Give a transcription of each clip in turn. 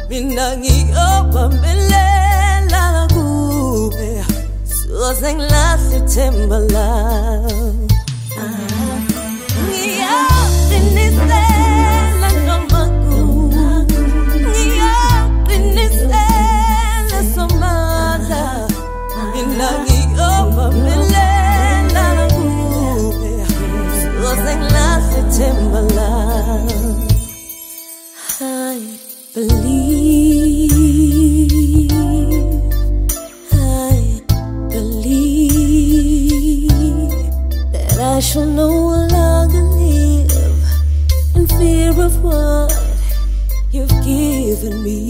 Minangiyoba melela kube soze ngilahle ithemba lami ngiyaqinisela noma ngiyaqinisela somandla minangiyoba melela kube soze ngilahle ithemba lami I believe that I shall no longer live in fear of what you've given me.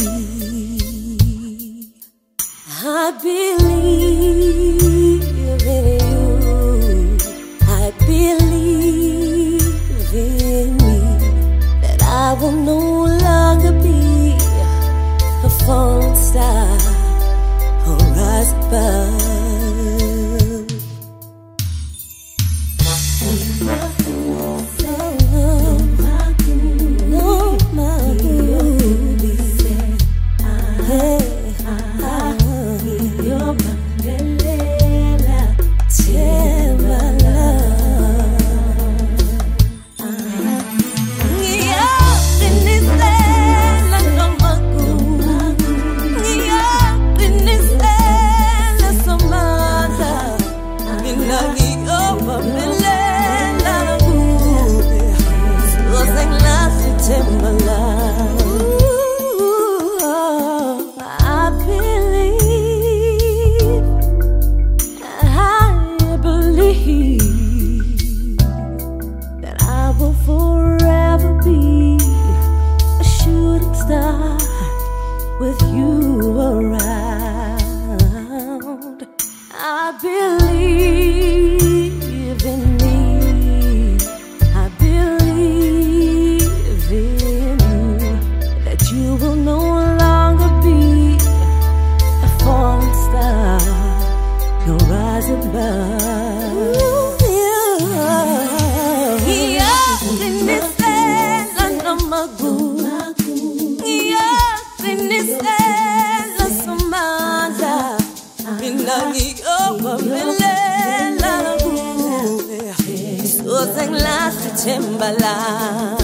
I believe in you. I believe in me, that I will no longer be a falling star or rise above. With you around, I believe in me. I believe in you, that you will no longer be a falling star. You'll rise above. Sinisela somandla minangiyoba melela kube soze ngilahle ithemba lami